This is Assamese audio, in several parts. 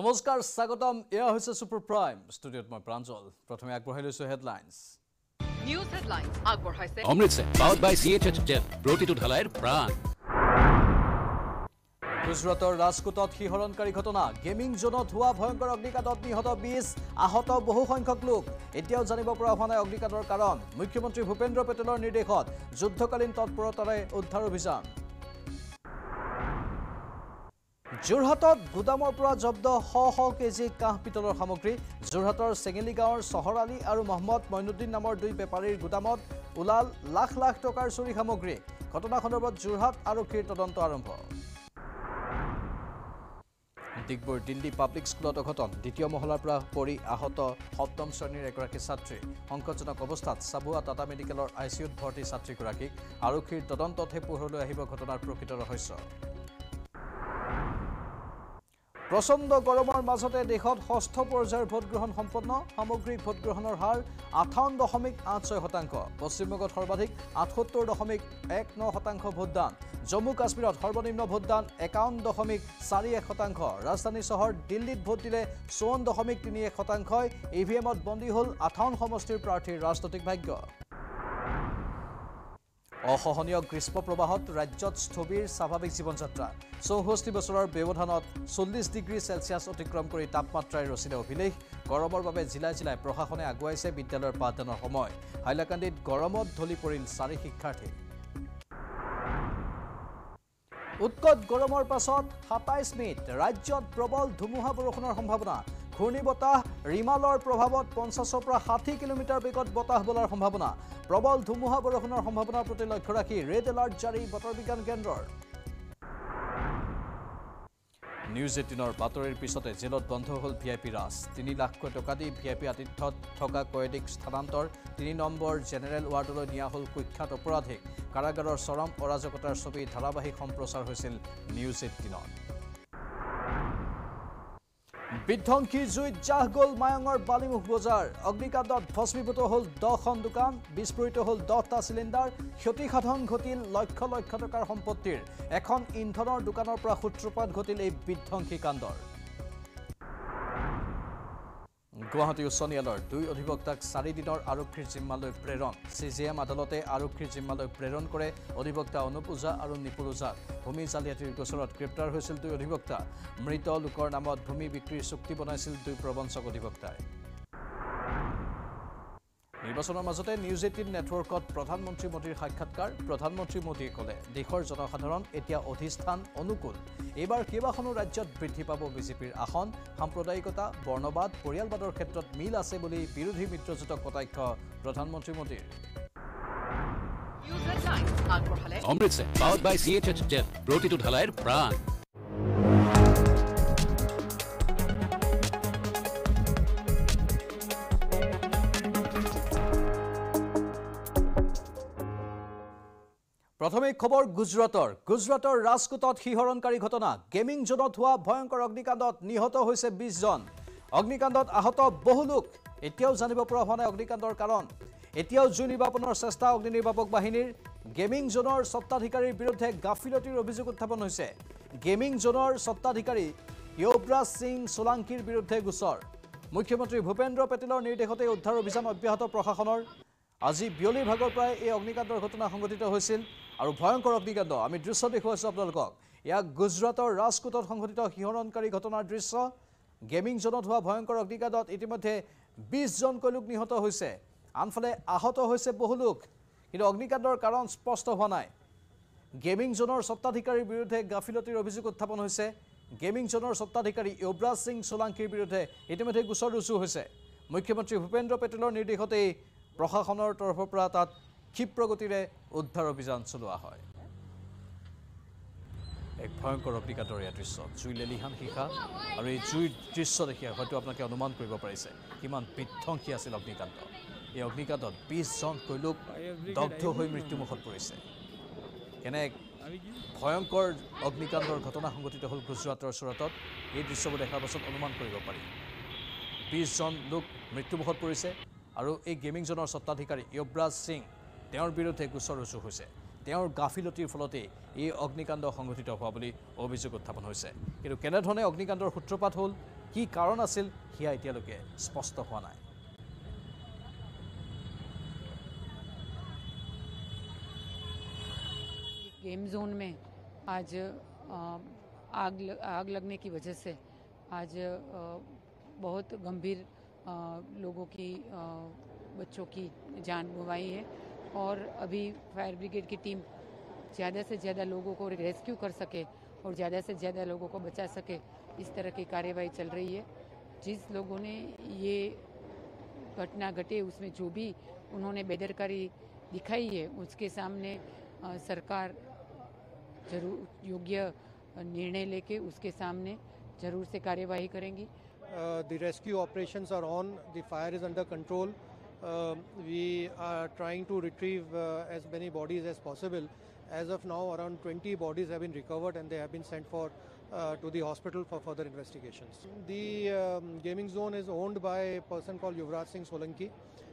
নমস্কাৰ স্বাগতম এয়া হৈছে সুপাৰ প্ৰাইম ষ্টুডিঅ'ত মই প্ৰাঞ্জল প্ৰথমে আগবঢ়াই লৈছো হেডলাইনছ নিউজ হেডলাইনছ আগবঢ়াইছে অমৃতসৰ পাউড বাই CHH জেল প্ৰতিটো ঢালাইৰ প্ৰাণ গুজৰাটৰ ৰাজকোটত শিহৰণকাৰী ঘটনা গেমিং জোনত হোৱা ভয়ংকৰ অগ্নিকাণ্ডত নিহত 20 আহত বহু সংখ্যক লোক এতিয়াও জানিব পৰা হোৱা নাই অগ্নিকাণ্ডৰ কাৰণ মুখ্যমন্ত্ৰী ভূপেন্দ্ৰ পেটেলৰ নিৰ্দেশত যুদ্ধকালীন তৎপৰতাৰে উদ্ধাৰ অভিযান যোৰহাটত গুদামৰ পৰা জব্দ শ কেজি কাঁহ পিতলৰ সামগ্ৰী যোৰহাটৰ চেঙেলি গাঁৱৰ চহৰালী আৰু মহম্মদ মইনুদ্দিন নামৰ দুই বেপাৰীৰ গুদামত উলাল লাখ লাখ টকাৰ চুৰি সামগ্ৰী ঘটনা সন্দৰ্ভত যোৰহাট আৰক্ষীৰ তদন্ত আৰম্ভ ডিগবৈৰ দিল্লী পাব্লিক স্কুলত অঘটন দ্বিতীয় মহলাৰ পৰা পৰি আহত সপ্তম শ্ৰেণীৰ এগৰাকী ছাত্ৰী সংকটজনক অৱস্থাত চাবুৱা টাটা মেডিকেলৰ ICUত ভৰ্তি ছাত্ৰীগৰাকীক আৰক্ষীৰ তদন্ততহে পোহৰলৈ আহিব ঘটনাৰ প্ৰকৃত ৰহস্য প্ৰচণ্ড গৰমৰ মাজতে দেশত ষষ্ঠ পৰ্যায়ৰ ভোটগ্ৰহণ সম্পন্ন সামগ্ৰিক ভোটগ্ৰহণৰ হাৰ 58.86% পশ্চিমবংগত সৰ্বাধিক 78.19% ভোটদান জম্মু কাশ্মীৰত সৰ্বনিম্ন ভোটদান 51.41% ৰাজধানী চহৰ দিল্লীত ভোট দিলে 54.31% EVMত বন্দী হ'ল 58 সমষ্টিৰ প্ৰাৰ্থীৰ ৰাজনৈতিক ভাগ্য অসহনীয় গ্ৰীষ্ম প্ৰবাহত ৰাজ্যত স্থবিৰ স্বাভাৱিক জীৱনযাত্ৰা 64 বছৰৰ ব্যৱধানত 40 ডিগ্ৰী সেলসিয়াছ অতিক্ৰম কৰি তাপমাত্ৰাই ৰচিলে অভিলেখ গৰমৰ বাবে জিলাই জিলাই প্ৰশাসনে আগুৱাইছে বিদ্যালয়ৰ পাঠদানৰ সময় হাইলাকান্দিত গৰমত ঢলি পৰিল 4 শিক্ষাৰ্থী উৎকট গৰমৰ পাছত 27 মিনিট ৰাজ্যত প্ৰবল ধুমুহা বৰষুণৰ সম্ভাৱনা ঘূৰ্ণীবতাহ ৰিমালৰ প্ৰভাৱত 50 পৰা 60 কিলোমিটাৰ বেগত বতাহ বলাৰ সম্ভাৱনা প্ৰবল ধুমুহা বৰষুণৰ সম্ভাৱনাৰ প্ৰতি লক্ষ্য ৰাখি ৰেড এলাৰ্ট জাৰি বতৰ বিজ্ঞান কেন্দ্ৰৰ নিউজ 18ৰ বাতৰিৰ পিছতে জেলত বন্ধ হ'ল VIP ৰাজ 3 লাখ টকা দি VIP আতিথ্যত থকা কয়েদিক স্থানান্তৰ 3 নম্বৰ জেনেৰেল ৱাৰ্ডলৈ নিয়া হ'ল কুখ্যাত অপৰাধীক কাৰাগাৰৰ চৰম অৰাজকতাৰ ছবি ধাৰাবাহিক সম্প্ৰচাৰ হৈছিল নিউজ 18ত বিধ্বংসী জুইত জাহ গ'ল মায়ঙৰ বালিমুখ বজাৰ অগ্নিকাণ্ডত ভস্মীভূত হ'ল 10খন দোকান বিস্ফোৰিত হ'ল 10টা চিলিণ্ডাৰ ক্ষতিসাধন ঘটিল লক্ষ লক্ষ টকাৰ সম্পত্তিৰ এখন ইন্ধনৰ দোকানৰ পৰা সূত্ৰপাত ঘটিল এই বিধ্বংসী কাণ্ডৰ গুৱাহাটী উচ্চ ন্যায়ালয়ৰ 2 অধিবক্তাক 4 দিনৰ আৰক্ষীৰ জিম্মালৈ প্ৰেৰণ CJM আদালতে আৰক্ষীৰ জিম্মালৈ প্ৰেৰণ কৰে অধিবক্তা অনুপ ওজা আৰু নিপুল ওজাক ভূমি জালিয়াতিৰ গোচৰত গ্ৰেপ্তাৰ হৈছিল 2 অধিবক্তা মৃত লোকৰ নামত ভূমি বিক্ৰীৰ চুক্তি বনাইছিল 2 প্ৰবঞ্চক অধিবক্তাই নিৰ্বাচনৰ মাজতে নিউজ 18 নেটৱৰ্কত প্ৰধানমন্ত্ৰী মোদীৰ সাক্ষাৎকাৰ প্ৰধানমন্ত্ৰী মোদীয়ে ক'লে দেশৰ জনসাধাৰণ এতিয়া অধিষ্ঠান অনুকূল এইবাৰ কেইবাখনো ৰাজ্যত বৃদ্ধি পাব বিজেপিৰ আসন সাম্প্ৰদায়িকতা বৰ্ণবাদ পৰিয়ালবাদৰ ক্ষেত্ৰত মিল আছে বুলি বিৰোধী মিত্ৰজোঁটক কটাক্ষ প্ৰধানমন্ত্ৰী মোদীৰ নিউজ হেডলাইনছ আগবঢ়ালে অমৃতসৰ পাউড বাই CHH জেল প্ৰতিটো ঢালাইৰ প্ৰাণ প্ৰথমে খবৰ গুজৰাটৰ ৰাজকোটত শিহৰণকাৰী ঘটনা গেমিং জোনত হোৱা ভয়ংকৰ অগ্নিকাণ্ডত নিহত হৈছে 20 জন অগ্নিকাণ্ডত আহত বহু লোক এতিয়াও জানিব পৰা হোৱা নাই অগ্নিকাণ্ডৰ কাৰণ এতিয়াও জুই নিৰ্বাপনৰ চেষ্টা অগ্নি নিৰ্বাপক বাহিনীৰ গেমিং জোনৰ সত্তাধিকাৰীৰ বিৰুদ্ধে গাফিলতিৰ অভিযোগ উত্থাপন হৈছে গেমিং জোনৰ সত্তাধিকাৰী ইয়ুবৰাজ সিং সোলাংকিৰ বিৰুদ্ধে গোচৰ মুখ্যমন্ত্ৰী ভূপেন্দ্ৰ পেটেলৰ নিৰ্দেশতে উদ্ধাৰ অভিযান অব্যাহত প্ৰশাসনৰ আজি বিয়লিৰ ভাগৰ প্ৰায় এই অগ্নিকাণ্ডৰ ঘটনা সংঘটিত হৈছিল আৰু ভয়ংকৰ অগ্নিকাণ্ড আমি দৃশ্য দেখুৱাইছো আপোনালোকক ইয়াক গুজৰাটৰ ৰাজকোটত সংঘটিত শিহৰণকাৰী ঘটনাৰ দৃশ্য গেমিং জোনত হোৱা ভয়ংকৰ অগ্নিকাণ্ডত ইতিমধ্যে 20 জনকৈ লোক নিহত হৈছে আনফালে আহত হৈছে বহু লোক কিন্তু অগ্নিকাণ্ডৰ কাৰণ স্পষ্ট হোৱা নাই গেমিং জোনৰ সত্তাধিকাৰীৰ বিৰুদ্ধে গাফিলতিৰ অভিযোগ উত্থাপন হৈছে গেমিং জোনৰ সত্তাধিকাৰী ইয়ুবৰাজ সিং সোলাংকিৰ বিৰুদ্ধে ইতিমধ্যে গোচৰ ৰুজু হৈছে মুখ্যমন্ত্ৰী ভূপেন্দ্ৰ পেটেলৰ নিৰ্দেশতে প্ৰশাসনৰ তৰফৰ পৰা তাত ক্ষিপ্ৰগতিৰে উদ্ধাৰ অভিযান চলোৱা হয় এক ভয়ংকৰ অগ্নিকাণ্ডৰ এই দৃশ্য জুই লেলিহান শিখা আৰু এই জুইৰ দৃশ্য দেখি হয়তো আপোনালোকে অনুমান কৰিব পাৰিছে কিমান বিধ্বংসী আছিল অগ্নিকাণ্ড এই অগ্নিকাণ্ডত 20 জনকৈ লোক দগ্ধ হৈ মৃত্যুমুখত পৰিছে এনে ভয়ংকৰ অগ্নিকাণ্ডৰ ঘটনা সংঘটিত হ'ল গুজৰাটৰ চুৰাটত এই দৃশ্যবোৰ দেখাৰ পাছত অনুমান কৰিব পাৰি 20 জন লোক মৃত্যুমুখত পৰিছে আৰু এই গেমিং জোনৰ সত্তাধিকাৰী ইয়ুবৰাজ সিং তেওঁৰ বিৰুদ্ধে গোচৰ ৰুজু হৈছে তেওঁৰ গাফিলতিৰ ফলতে এই অগ্নিকাণ্ড সংঘটিত হোৱা বুলি অভিযোগ উত্থাপন হৈছে কিন্তু কেনেধৰণে অগ্নিকাণ্ডৰ সূত্ৰপাত হ'ল কি কাৰণ আছিল সেয়া এতিয়ালৈকে স্পষ্ট হোৱা নাই। गेम जोन में आज आग लगने की वजह से आज बहुत गंभीर लोगों की बच्चों की जान गंवाई है और अभी फायर ब्रिगेड की टीम ज़्यादा से ज़्यादा लोगों को रेस्क्यू कर सके और ज़्यादा से ज़्यादा लोगों को बचा सके इस तरह की कार्यवाही चल रही है। जिस लोगों ने ये घटना घटे उसमें जो भी उन्होंने बेदरकारी दिखाई है उसके सामने सरकार जरूर योग्य निर्णय लेके उसके सामने जरूर से कार्यवाही करेंगी। The rescue operations are on. The fire is under control. We are trying to retrieve as many bodies as possible. As of now, around 20 bodies have been recovered and they have been sent to the hospital for further investigations. The gaming zone is owned by a person called Yuvraj Singh Solanki.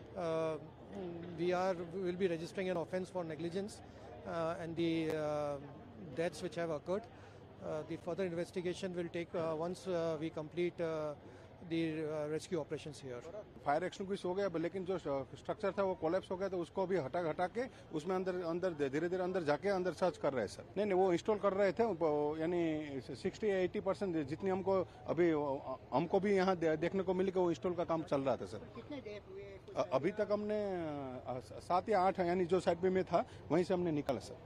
We will be registering an offence for negligence and the deaths which have occurred. The further investigation will take once we complete the rescue operations here. Fire extinguish हो गया लेकिन जो स्ट्रक्चर था वो कोलैप्स हो गया तो उसको भी हटा के उसमें अंदर धीरे धीरे अंदर जाके अंदर सर्च कर रहे हैं सर। नहीं वो इंस्टॉल कर रहे थे यानी 60-80% जितनी हमको भी यहाँ देखने को मिली कि वो इंस्टॉल का काम चल रहा था सर। कितने डेथ हुए? अभी तक हमने 7 या 8 यानी जो साइड में था वहीं से हमने निकाला सर।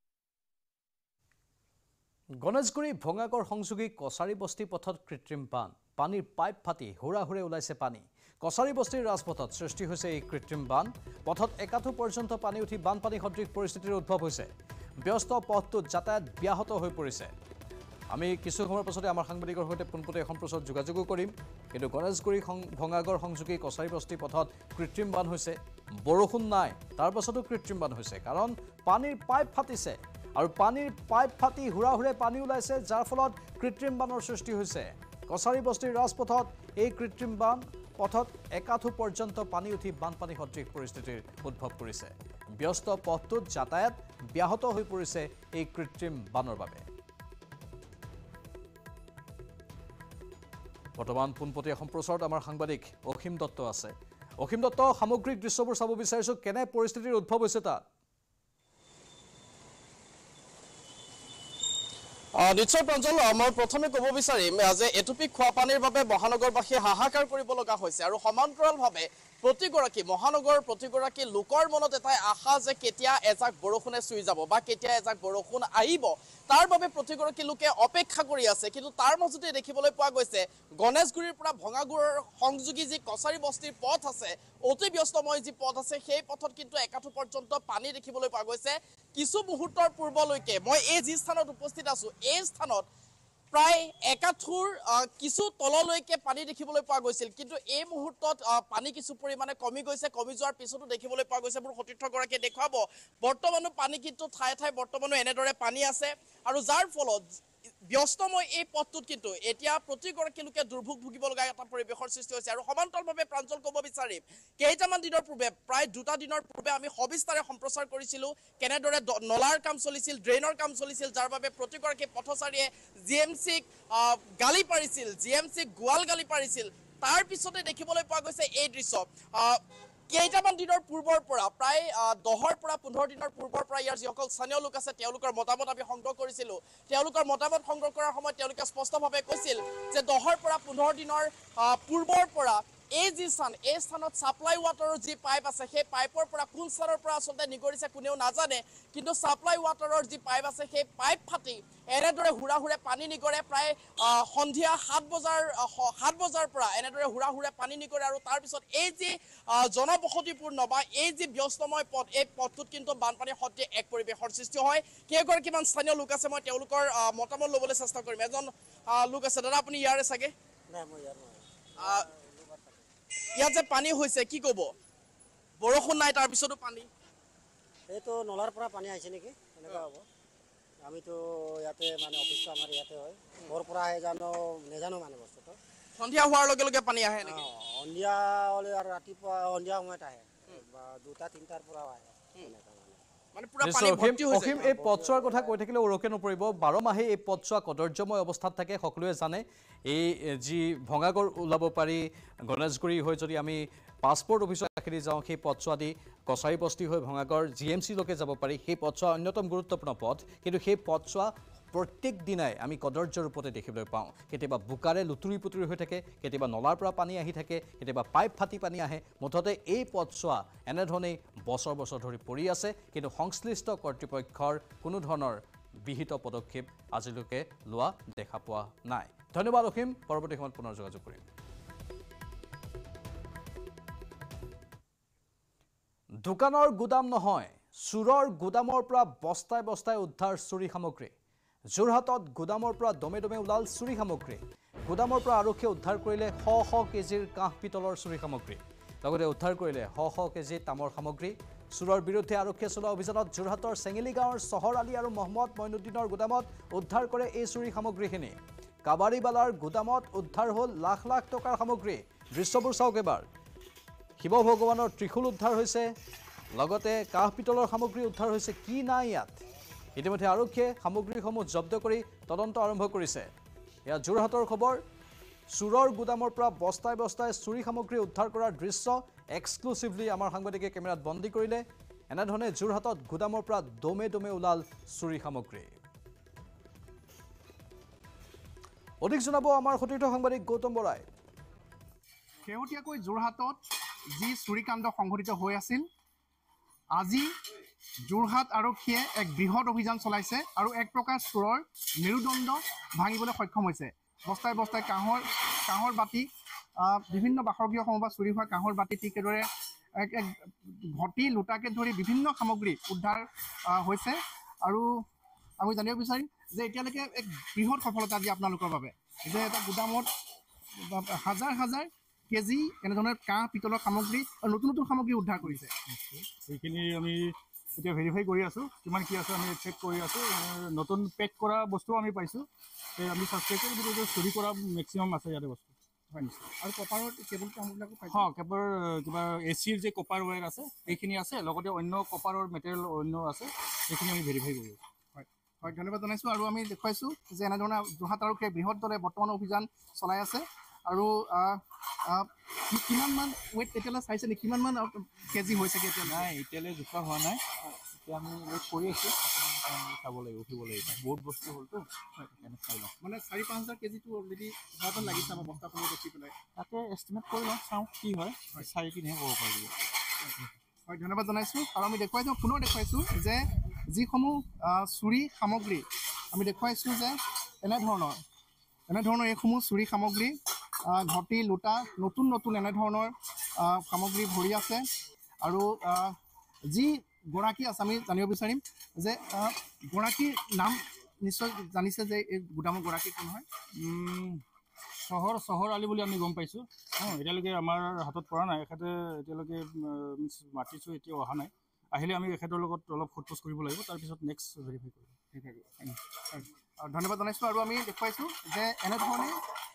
গণেশগুৰি ভঙাগড় সংযোগী কছাৰী বস্তি পথত কৃত্ৰিম বান পানীৰ পাইপ ফাটি হুৰাহুৰে ওলাইছে পানী কছাৰী বস্তিৰ ৰাজপথত সৃষ্টি হৈছে এই কৃত্ৰিম বান পথত একাঠু পৰ্যন্ত পানী উঠি বানপানী সদৃশ পৰিস্থিতিৰ উদ্ভৱ হৈছে ব্যস্ত পথটোত যাতায়াত ব্যাহত হৈ পৰিছে আমি কিছু সময়ৰ পাছতে আমাৰ সাংবাদিকৰ সৈতে পোনপটীয়া সম্প্ৰচাৰ যোগাযোগ কৰিম কিন্তু গণেশগুৰি ভঙাগড় সংযোগী কছাৰী বস্তি পথত কৃত্ৰিম বান হৈছে বৰষুণ নাই তাৰ পাছতো কৃত্ৰিম বান হৈছে কাৰণ পানীৰ পাইপ ফাটিছে আৰু পানীৰ পাইপ ফাটি হুৰাহুৰে পানী ওলাইছে যাৰ ফলত কৃত্ৰিম বানৰ সৃষ্টি হৈছে কছাৰী বস্তিৰ ৰাজপথত এই কৃত্ৰিম বান পথত একাঠু পৰ্যন্ত পানী উঠি বানপানী সদৃশ পৰিস্থিতিৰ উদ্ভৱ কৰিছে ব্যস্ত পথটোত যাতায়াত ব্যাহত হৈ পৰিছে এই কৃত্ৰিম বানৰ বাবে বৰ্তমান পোনপটীয়া সম্প্ৰচাৰত আমাৰ সাংবাদিক অসীম দত্ত আছে অসীম দত্ত সামগ্ৰিক দৃশ্যবোৰ চাব বিচাৰিছো কেনে পৰিস্থিতিৰ উদ্ভৱ হৈছে তাত নিশ্চয় প্ৰাঞ্জল মই প্ৰথমে ক'ব বিচাৰিম যে এটুপি খোৱা পানীৰ বাবে মহানগৰবাসী হাহাকাৰ কৰিব লগা হৈছে আৰু সমান্তৰালভাৱে প্ৰতিগৰাকী লোকৰ মনত এটাই আশা যে কেতিয়া এজাক বৰষুণে চুই যাব বা কেতিয়া এজাক বৰষুণ আহিব তাৰ বাবে প্ৰতিগৰাকী লোকে অপেক্ষা কৰি আছে কিন্তু তাৰ মাজতে দেখিবলৈ পোৱা গৈছে গণেশগুৰিৰ পৰা ভঙাগড়ৰ সংযোগী যি কছাৰী বস্তিৰ পথ আছে অতি ব্যস্তময় যি পথ আছে সেই পথত কিন্তু একাঠু পৰ্যন্ত পানী দেখিবলৈ পোৱা গৈছে কিছু মুহূৰ্তৰ পূৰ্বলৈকে মই এই যি স্থানত উপস্থিত আছো এই স্থানত প্ৰায় একাঠুৰ কিছু তললৈকে পানী দেখিবলৈ পোৱা গৈছিল কিন্তু এই মুহূৰ্তত পানী কিছু পৰিমাণে কমি গৈছে কমি যোৱাৰ পিছতো দেখিবলৈ পোৱা গৈছে মোৰ সতীৰ্থগৰাকীয়ে দেখুৱাব বৰ্তমানো পানী কিন্তু ঠায়ে ঠায়ে বৰ্তমানো এনেদৰে পানী আছে আৰু যাৰ ফলত ব্যস্তময় এই পথটোত কিন্তু এতিয়া প্ৰতিগৰাকী লোকে দুৰ্ভোগ ভুগিব লগা এটা পৰিৱেশৰ সৃষ্টি হৈছে আৰু সমান্তৰালভাৱে প্ৰাঞ্জল ক'ব বিচাৰিম কেইটামান দিনৰ পূৰ্বে প্ৰায় 2টা দিনৰ পূৰ্বে আমি সবিস্তাৰে সম্প্ৰচাৰ কৰিছিলোঁ কেনেদৰে নলাৰ কাম চলিছিল ড্ৰেইনৰ কাম চলিছিল যাৰ বাবে প্ৰতিগৰাকী পথচাৰীয়ে জিএমচিক গালি পাৰিছিল জিএমচিক গোৱাল গালি পাৰিছিল তাৰ পিছতে দেখিবলৈ পোৱা গৈছে এই দৃশ্য কেইটামান দিনৰ পূৰ্বৰ পৰা প্ৰায় 10ৰ পৰা 15 দিনৰ পূৰ্বৰ পৰা ইয়াৰ যিসকল স্থানীয় লোক আছে তেওঁলোকৰ মতামত আমি সংগ্ৰহ কৰিছিলোঁ তেওঁলোকৰ মতামত সংগ্ৰহ কৰাৰ সময়ত তেওঁলোকে স্পষ্টভাৱে কৈছিল যে 10ৰ পৰা 15 দিনৰ পূৰ্বৰ পৰা এই যি স্থান এই স্থানত সাপ্লাই ওয়াটাৰৰ যি পাইপ আছে সেই পাইপৰ পৰা কোন স্থানৰ পৰা আচলতে নিগৰিছে কোনেও নাজানে কিন্তু সাপ্লাই ওয়াটাৰৰ যি পাইপ আছে সেই পাইপ ফাটি এনেদৰে হুৰাহুৰে পানী নিগৰে প্ৰায় সন্ধিয়া 7 বজাৰ পৰা এনেদৰে হুৰাহুৰে পানী নিগৰে আৰু তাৰ পিছত এই যি জনবসতিপূৰ্ণ বা এই যি ব্যস্তময় পথ এই পথটোত কিন্তু বানপানীৰ সৈতে এক পৰিৱেশৰ সৃষ্টি হয় কেইগৰাকীমান স্থানীয় লোক আছে মই তেওঁলোকৰ মতামত ল'বলৈ চেষ্টা কৰিম এজন লোক আছে দাদা আপুনি ইয়াৰে চাগে নাই মই ইয়াৰ নহয় ইয়াত যে পানী হৈছে কি ক'ব বৰষুণ নাই তাৰ পিছতো পানী এইটো নলাৰ পৰা পানী আহিছে নেকি এনেকুৱা হ'ব আমিতো ইয়াতে মানে অফিসটো আমাৰ ইয়াতে হয় ঘৰ পৰা আহে নেজানো মানে বস্তুটো সন্ধিয়া হোৱাৰ লগে লগে পানী আহে নেকি সন্ধিয়া হ'লে আৰু ৰাতিপুৱা সন্ধিয়া সময়ত আহে বা 2টা 3টাৰ পৰা আহে এনেকুৱা মানে মানে পুৰা নিশ্চয়, পানী ভৰ্তি হৈ অসীম যায় এই পথছোৱাৰ কথা কৈ থাকিলে ওৰকে নপৰিব 12 মাহে এই পথছোৱা কদৰ্যময় অৱস্থাত থাকে সকলোৱে জানে এই যি ভঙাগড় ওলাব পাৰি গণেশগুৰি হৈ যদি আমি পাছপোৰ্ট অফিচৰ কাষেদি যাওঁ সেই পথছোৱা দি কছাৰী বস্তি হৈ ভঙাগড় GMC লৈকে যাব পাৰি সেই পথছোৱা অন্যতম গুৰুত্বপূৰ্ণ পথ কিন্তু সেই পথছোৱা প্ৰত্যেক দিনাই আমি কদৰ্য ৰূপতে দেখিবলৈ পাওঁ কেতিয়াবা বুকাৰে লুতুৰি পুতুৰি হৈ থাকে কেতিয়াবা নলাৰ পৰা পানী আহি থাকে কেতিয়াবা পাইপ ফাটি পানী আহে মুঠতে এই পথছোৱা এনেধৰণেই বছৰ বছৰ ধৰি পৰি আছে কিন্তু সংশ্লিষ্ট কৰ্তৃপক্ষৰ কোনো ধৰণৰ বিহিত পদক্ষেপ আজিলৈকে লোৱা দেখা পোৱা নাই ধন্যবাদ অসীম পৰৱৰ্তী সময়ত পুনৰ যোগাযোগ কৰিম দোকানৰ গুদাম নহয় চুৰৰ গুদামৰ পৰা বস্তাই বস্তাই উদ্ধাৰ চুৰি সামগ্ৰী যোৰহাটত গুদামৰ পৰা দমে দমে ওলাল চুৰি সামগ্ৰী গুদামৰ পৰা আৰক্ষীয়ে উদ্ধাৰ কৰিলে শ কেজিৰ কাঁহ পিতলৰ চুৰি সামগ্ৰী লগতে উদ্ধাৰ কৰিলে শ কেজি তামৰ সামগ্ৰী চুৰৰ বিৰুদ্ধে আৰক্ষীয়ে চলোৱা অভিযানত যোৰহাটৰ চেঙেলি গাঁৱৰ চহৰ আলী আৰু মহম্মদ মইনুদ্দিনৰ গুদামত উদ্ধাৰ কৰে এই চুৰি সামগ্ৰীখিনি কাবাৰীবালাৰ গুদামত উদ্ধাৰ হ'ল লাখ লাখ টকাৰ সামগ্ৰী দৃশ্যবোৰ চাওক এবাৰ শিৱ ভগৱানৰ ত্ৰিশূল উদ্ধাৰ হৈছে লগতে কাঁহ পিতলৰ সামগ্ৰী উদ্ধাৰ হৈছে কি নাই ইয়াত ইতিমধ্যে আৰক্ষীয়ে সামগ্ৰীসমূহ জব্দ কৰি তদন্ত আৰম্ভ কৰিছে এয়া যোৰহাটৰ খবৰ চুৰৰ গুদামৰ পৰা বস্তাই বস্তাই চুৰি সামগ্ৰী উদ্ধাৰ কৰাৰ দৃশ্য এক্সক্লুচিভলি আমাৰ সাংবাদিকে কেমেৰাত বন্দী কৰিলে এনেধৰণে যোৰহাটত গুদামৰ পৰা দমে দমে ওলাল চুৰি সামগ্ৰী অধিক জনাব আমাৰ সতীৰ্থ সাংবাদিক গৌতম বৰাই শেহতীয়াকৈ যোৰহাটত যি চুৰিকাণ্ড সংঘটিত হৈ আছিল আজি যোৰহাট আৰক্ষীয়ে এক বৃহৎ অভিযান চলাইছে আৰু এক প্ৰকাৰ চোৰৰ মেৰুদণ্ড ভাঙিবলৈ সক্ষম হৈছে বস্তাই বস্তাই কাঁহৰ বাতি বিভিন্ন বাসগৃহসমূহ পৰা চুৰি হোৱা কাঁহৰ বাতি ঠিক এদৰে এক ঘটি লোটাকে ধৰি বিভিন্ন সামগ্ৰী উদ্ধাৰ হৈছে আৰু আমি জানিব বিচাৰিম যে এতিয়ালৈকে এক বৃহৎ সফলতা আজি আপোনালোকৰ বাবে যে এটা গুদামত হাজাৰ হাজাৰ কেজি এনেধৰণৰ কাঁহ পিতলৰ সামগ্ৰী আৰু নতুন নতুন সামগ্ৰী উদ্ধাৰ কৰিছে সেইখিনি আমি এতিয়া ভেৰিফাই কৰি আছোঁ কিমান কি আছে আমি চেক কৰি আছোঁ নতুন পেক কৰা বস্তুও আমি পাইছোঁ আমি ছাছপেক্ট কৰোঁ চুৰি কৰা মেক্সিমাম আছে ইয়াতে বস্তু হয় নিশ্চয় আৰু কপাৰৰ কেবল কামবিলাকো পাইছোঁ হয় কেবল কিবা এচিৰ যে কপাৰ ৱায়াৰ আছে সেইখিনি আছে লগতে অন্য কপাৰৰ মেটেৰিয়েল অন্য আছে সেইখিনি আমি ভেৰিফাই কৰি আছোঁ হয় ধন্যবাদ জনাইছোঁ আৰু আমি দেখুৱাইছোঁ যে এনেধৰণে যোৰহাট আৰক্ষীয়ে বৃহৎ দলে বৰ্তমান অভিযান চলাই আছে আৰু কিমানমান ৱেইট এতিয়ালৈ চাইছে নেকি কিমানমান কেজি হৈছেগৈ এতিয়া নাই এতিয়ালৈ জোখা হোৱা নাই এতিয়া আমি ৱেইট কৰি আছোঁ চাব লাগিব উঠিব লাগিব বহুত বস্তু হ'লতো সেইকাৰণে চাই লওঁ মানে 4-5 কেজিটো অলৰেডি হোৱাটো লাগিছে আমাৰ বস্তাসমূহ দেখি পেলাই তাতে এষ্টিমেট কৰি লওঁ চাওঁ কি হয় চাই কিনেহে ক'ব পাৰিব হয় ধন্যবাদ জনাইছোঁ আৰু আমি দেখুৱাইছোঁ পুনৰ দেখুৱাইছোঁ যে যিসমূহ চুৰি সামগ্ৰী আমি দেখুৱাইছোঁ যে এনেধৰণৰ এইসমূহ চুৰি সামগ্ৰী ঘটি লোটা নতুন নতুন এনেধৰণৰ সামগ্ৰী ভৰি আছে আৰু যি গৰাকী আছে আমি জানিব বিচাৰিম যে গৰাকীৰ নাম নিশ্চয় জানিছে যে এই গুদামৰ গৰাকী কোন হয় চহৰ আলি বুলি আমি গম পাইছোঁ এতিয়ালৈকে আমাৰ হাতত পৰা নাই এখেতে এতিয়ালৈকে মাতিছোঁ এতিয়া অহা নাই আহিলে আমি এখেতৰ লগত অলপ সোধপোছ কৰিব লাগিব তাৰপিছত নেক্সট ভেৰিফাই কৰিম ধন্যবাদ জনাইছোঁ আৰু আমি দেখুৱাইছোঁ যে এনেধৰণে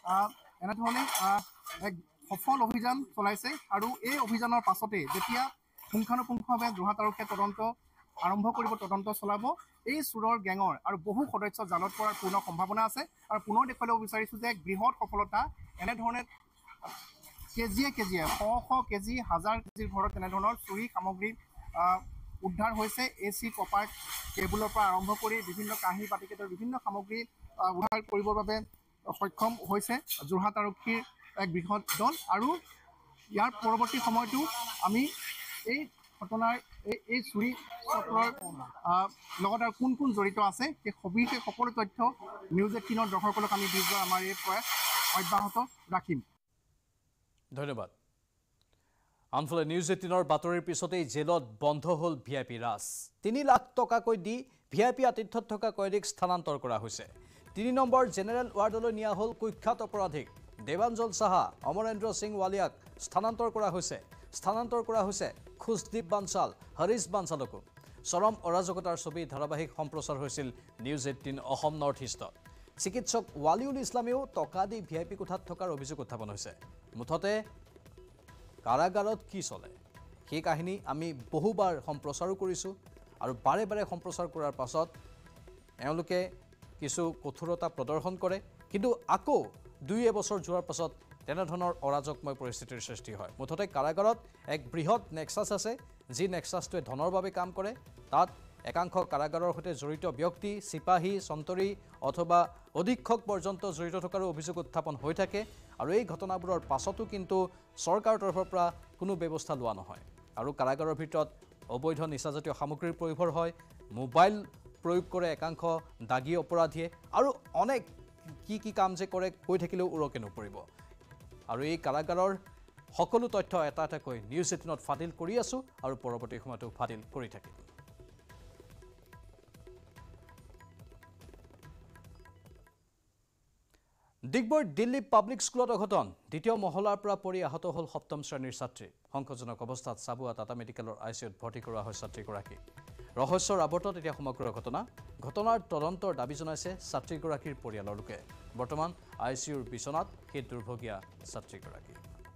এক সফল অভিযান চলাইছে আৰু এই অভিযানৰ পাছতে যেতিয়া পুংখানুপুংখভাৱে যোৰহাট আৰক্ষীয়ে তদন্ত আৰম্ভ কৰিব তদন্ত চলাব এই চোৰৰ গেঙৰ আৰু বহু সদস্য জালত পৰাৰ পূৰ্ণ সম্ভাৱনা আছে আৰু পুনৰ দেখুৱাই ল'ব বিচাৰিছোঁ যে এক বৃহৎ সফলতা এনেধৰণে কেজিয়ে শ কেজি হাজাৰ কেজিৰ ঘৰত এনেধৰণৰ চুৰি সামগ্ৰী উদ্ধাৰ হৈছে AC কপাৰ কেবুলৰ পৰা আৰম্ভ কৰি বিভিন্ন কাঁহী বাতিকে ধৰি বিভিন্ন সামগ্ৰী উদ্ধাৰ কৰিবৰ বাবে সক্ষম হৈছে যোৰহাট আৰক্ষীৰ এক বৃহৎ দল আৰু ইয়াৰ পৰৱৰ্তী সময়তো আমি এই ঘটনাৰ এই চুৰি চক্ৰৰ লগত আৰু কোন জড়িত আছে সেই সবিশেষ সকলো তথ্য নিউজ 18ৰ দৰ্শকসকলক আমি দি যোৱা আমাৰ এই প্ৰয়াস অব্যাহত ৰাখিম ধন্যবাদ আনফালে নিউজ 18ৰ বাতৰিৰ পিছতেই জেলত বন্ধ হ'ল VIP ৰাজ 3 লাখ টকাকৈ দি VIP আতিথ্যত থকা কয়দীক স্থানান্তৰ কৰা হৈছে 3 নম্বৰ জেনেৰেল ৱাৰ্ডলৈ নিয়া হ'ল কুখ্যাত অপৰাধীক দেৱাঞ্জল সাহা অমৰেন্দ্ৰ সিং ৱালিয়াক স্থানান্তৰ কৰা হৈছে খুশদীপ বানচাল হৰিশ বানচালকো চৰম অৰাজকতাৰ ছবি ধাৰাবাহিক সম্প্ৰচাৰ হৈছিল নিউজ 18 অসম নৰ্থ ইষ্টত চিকিৎসক ৱালিউল ইছলামেও টকা দি VIP কোঠাত থকাৰ অভিযোগ উত্থাপন হৈছে মুঠতে কাৰাগাৰত কি চলে সেই কাহিনী আমি বহুবাৰ সম্প্ৰচাৰো কৰিছোঁ আৰু বাৰে বাৰে সম্প্ৰচাৰ কৰাৰ পাছত এওঁলোকে কিছু কঠোৰতা প্ৰদৰ্শন কৰে কিন্তু আকৌ 2 এবছৰ যোৱাৰ পাছত তেনেধৰণৰ অৰাজকময় পৰিস্থিতিৰ সৃষ্টি হয় মুঠতে কাৰাগাৰত এক বৃহৎ নেক্সাছ আছে যি নেক্সাছটোৱে ধনৰ বাবে কাম কৰে তাত একাংশ কাৰাগাৰৰ সৈতে জড়িত ব্যক্তি সিপাহী সন্তৰী অথবা অধীক্ষক পৰ্যন্ত জড়িত থকাৰ অভিযোগ উত্থাপন হৈ থাকে আৰু এই ঘটনাবোৰৰ পাছতো কিন্তু চৰকাৰৰ তৰফৰ পৰা কোনো ব্যৱস্থা লোৱা নহয় আৰু কাৰাগাৰৰ ভিতৰত অবৈধ নিচাজাতীয় সামগ্ৰীৰ প্ৰয়োভৰ হয় মোবাইল প্ৰয়োগ কৰে একাংশ দাগী অপৰাধীয়ে আৰু অনেক কি কাম যে কৰে কৈ থাকিলেও উৰকে নপৰিব আৰু এই কাৰাগাৰৰ সকলো তথ্য এটা এটাকৈ নিউজ 18ত ফাদিল কৰি আছো আৰু পৰৱৰ্তী সময়তো ফাদিল কৰি থাকিম ডিগবৈ দিল্লী পাব্লিক স্কুলত অঘটন দ্বিতীয় মহলাৰ পৰা পৰি আহত হল সপ্তম শ্ৰেণীৰ ছাত্ৰী সংকটজনক অৱস্থাত চাবুৱা টাটা মেডিকেলৰ আইচিউত ভৰ্তি কৰা হয় ছাত্ৰীগৰাকী ৰহস্যৰ আৱৰ্তত এতিয়া সমগ্ৰ ঘটনাৰ তদন্তৰ দাবী জনাইছে ছাত্ৰীগৰাকীৰ পৰিয়ালৰ লোকে বৰ্তমান আইচিউৰ বিচনাত সেই দুৰ্ভগীয়া ছাত্ৰীগৰাকী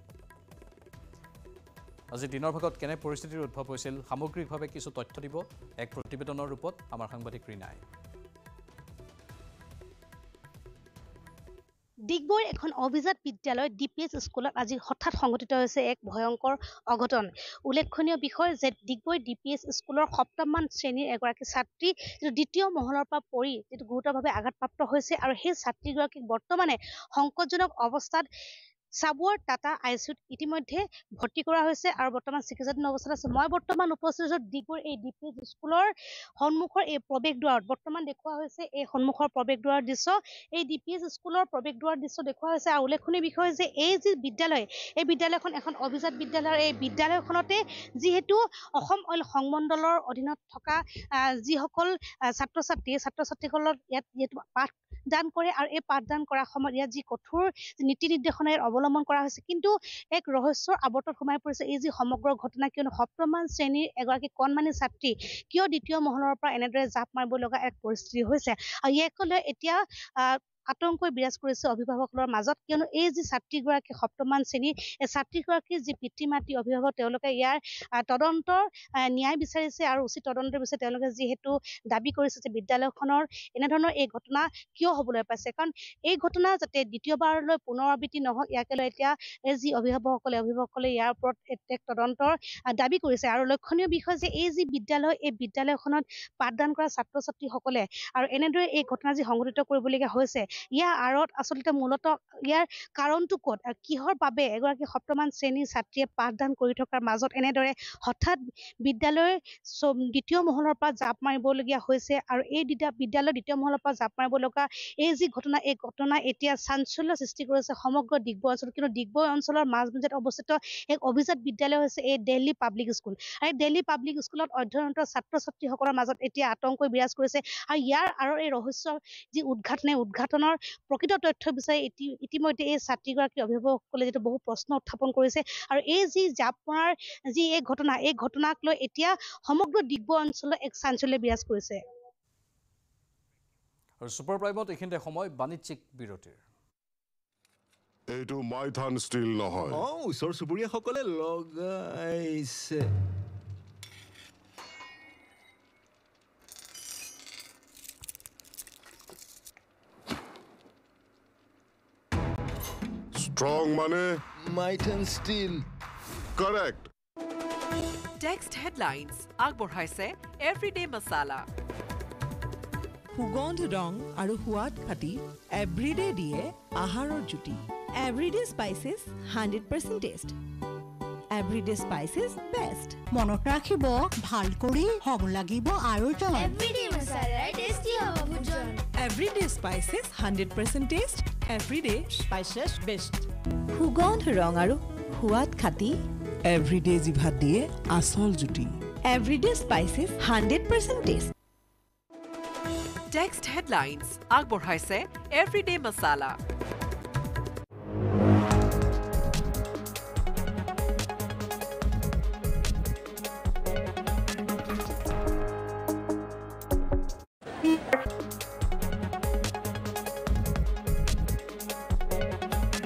আজি দিনৰ ভাগত কেনে পৰিস্থিতিৰ উদ্ভৱ হৈছিল সামগ্ৰিকভাৱে কিছু তথ্য দিব এক প্ৰতিবেদনৰ ৰূপত আমাৰ সাংবাদিক ৰীনাই ডিগবৈৰ এখন অভিজাত বিদ্যালয় ডিপিএছ স্কুলত আজি হঠাৎ সংঘটিত হৈছে এক ভয়ংকৰ অঘটন উল্লেখনীয় বিষয় যে ডিগবৈ ডিপিএছ স্কুলৰ সপ্তমমান শ্ৰেণীৰ এগৰাকী ছাত্ৰী দ্বিতীয় মহলাৰ পৰা পৰি গুৰুতৰভাৱে আঘাতপ্ৰাপ্ত হৈছে আৰু সেই ছাত্ৰীগৰাকীক বৰ্তমানে সংকটজনক অৱস্থাত চাবুৱাৰ টাটা আইচিউত ইতিমধ্যে ভৰ্তি কৰা হৈছে আৰু বৰ্তমান চিকিৎসাধীন অৱস্থাত আছে মই বৰ্তমান উপস্থিত আছো ডিগবৈৰ এই ডিপিএছ স্কুলৰ সন্মুখৰ এই প্ৰৱেশদ্বাৰত বৰ্তমান দেখুওৱা হৈছে এই সন্মুখৰ প্ৰৱেশদ্বাৰৰ দৃশ্য এই ডিপিএছ স্কুলৰ প্ৰৱেশদ্বাৰৰ দৃশ্য দেখুওৱা হৈছে আৰু উল্লেখনীয় বিষয় যে এই যি বিদ্যালয় এই বিদ্যালয়খন এখন অভিজাত বিদ্যালয় এই বিদ্যালয়খনতে যিহেতু অসম অইল সংমণ্ডলৰ অধীনত থকা যিসকল ছাত্ৰ ছাত্ৰীসকলক ইয়াত যিহেতু পাঠদান কৰে আৰু এই পাঠদান কৰাৰ সময়ত ইয়াত যি কঠোৰ নীতি নিৰ্দেশনাৰ অৱলম্বন কৰা হৈছে কিন্তু এক ৰহস্যৰ আৱৰ্তত সোমাই পৰিছে এই যি সমগ্ৰ ঘটনা কিয়নো সপ্তমমান শ্ৰেণীৰ এগৰাকী কণমানি ছাত্ৰী কিয় দ্বিতীয় মহলাৰ পৰা এনেদৰে জাপ মাৰিব লগা এক পৰিস্থিতি হৈছে আৰু ইয়াক লৈ এতিয়া আতংকই বিৰাজ কৰিছে অভিভাৱকসকলৰ মাজত কিয়নো এই যি ছাত্ৰীগৰাকী সপ্তমমান শ্ৰেণীৰ এই ছাত্ৰীগৰাকীৰ যি পিতৃ মাতৃ অভিভাৱক তেওঁলোকে ইয়াৰ তদন্তৰ ন্যায় বিচাৰিছে আৰু উচিত তদন্ত বিচাৰি তেওঁলোকে যিহেতু দাবী কৰিছে যে বিদ্যালয়খনৰ এনেধৰণৰ এই ঘটনা কিয় হ'বলৈ পাইছে কাৰণ এই ঘটনা যাতে দ্বিতীয়বাৰলৈ পুনৰাবৃত্তি নহওক ইয়াকে লৈ এতিয়া এই যি অভিভাৱকসকলে ইয়াৰ ওপৰত এক তদন্তৰ দাবী কৰিছে আৰু লক্ষণীয় বিষয় যে এই যি বিদ্যালয় এই বিদ্যালয়খনত পাঠদান কৰা ছাত্ৰ ছাত্ৰীসকলে আৰু এনেদৰে এই ঘটনা যি সংঘটিত কৰিবলগীয়া হৈছে ইয়াৰ আঁৰত আচলতে মূলতঃ ইয়াৰ কাৰণটো ক'ত আৰু কিহৰ বাবে এগৰাকী সপ্তমমান শ্ৰেণীৰ ছাত্ৰীয়ে পাঠদান কৰি থকাৰ মাজত এনেদৰে হঠাৎ বিদ্যালয়ৰ দ্বিতীয় মহলাৰ পৰা জাপ মাৰিবলগীয়া হৈছে আৰু এই বিদ্যালয়ৰ দ্বিতীয় মহলাৰ পৰা জাপ মাৰিব লগা এই যি ঘটনা এই ঘটনা এতিয়া চাঞ্চল্য সৃষ্টি কৰিছে সমগ্ৰ ডিগবৈ অঞ্চল কিন্তু ডিগবৈ অঞ্চলৰ মাজমজিয়াত অৱস্থিত এক অভিজাত বিদ্যালয় হৈছে এই দিল্লী পাব্লিক স্কুল আৰু এই দিল্লী পাব্লিক স্কুলত অধ্যয়নৰত ছাত্ৰ ছাত্ৰীসকলৰ মাজত এতিয়া আতংকই বিৰাজ কৰিছে আৰু ইয়াৰ আৰু এই ৰহস্য যি উদ্ঘাটনৰ প্ৰকৃত তথ্য বিচাৰি ইতিমধ্যে এই ছাত্ৰীগৰাকীৰ অভিভাৱকসকলে যিটো বহু প্ৰশ্ন উত্থাপন কৰিছে আৰু এই যি জাপ মৰাৰ যি এই ঘটনাক লৈ এতিয়া সমগ্ৰ ডিগবৈ অঞ্চলত এক চাঞ্চল্য বিৰাজ কৰিছে আৰু সুপাৰ প্ৰাইমত এইখিনিতে সময় বাণিজ্যিক বিৰতিৰ এইটো মাইথান ষ্টিল নহয় ওচৰ চুবুৰীয়াসকলে লগাইছে Strong money? Mighton Steel. Correct. Text headlines আগবঢ়াইছে Everyday Masala. সুগন্ধ ৰং আৰু সোৱাদ খাটি এভৰিডে দিয়ে আহাৰৰ জুতি Everyday spices 100% taste Everyday spices best মনত ৰাখিব ভাল কৰি হ'ব লাগিব আৰু এভৰিডে মছলা টেষ্টি হ'ব ভোজন Everyday spices 100% taste Everyday spices best সুগন্ধ ৰং আৰু সোৱাদ খাটি এভৰিডে জিভাত দিয়ে আচল জুতি Everyday spices 100% taste Text headlines আগবঢ়াইছে Everyday Masala.